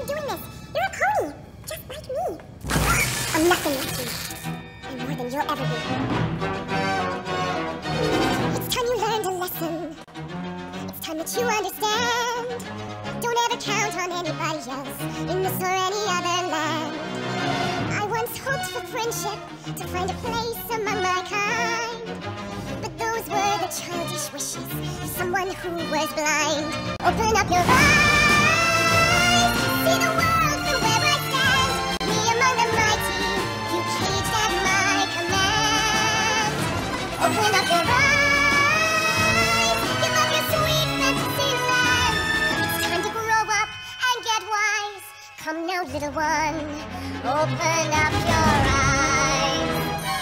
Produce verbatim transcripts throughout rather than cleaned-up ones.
doing this. You're a pony, just like me. I'm nothing like you. I'm more than you'll ever be. It's time you learned a lesson. It's time that you understand. Don't ever count on anybody else in this or any other land. I once hoped for friendship, to find a place among my kind. But those were the childish wishes of someone who was blind. Open up your eyes, see the world from where I stand. Me among the mighty, you caged at my command. Open up your eyes, give up your sweet fantasy land. It's time to grow up and get wise. Come now, little one, open up your eyes.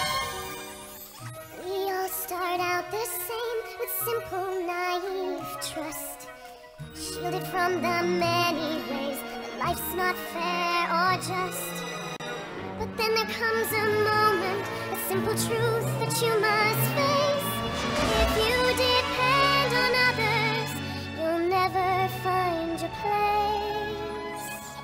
We all start out the same with simple, naive trust, shielded from the many ways that life's not fair or just. But then there comes a moment, a simple truth that you must face. If you depend on others, you'll never find your place.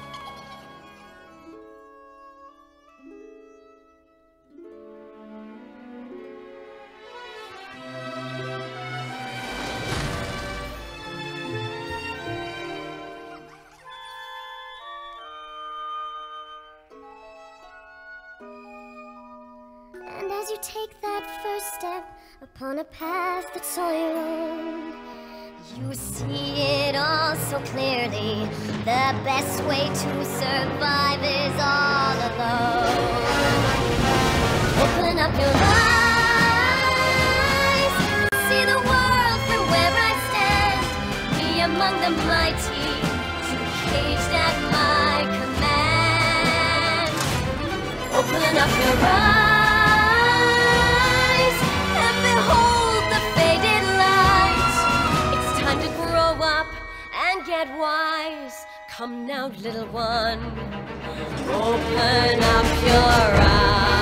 And as you take that first step upon a path that's all your own, you see it all so clearly. The best way to survive is all alone. Open up your eyes, see the world from where I stand. Me among the mighty, you caged at my command. Open up your eyes and behold the faded light. It's time to grow up and get wise. Come now, little one, open up your eyes.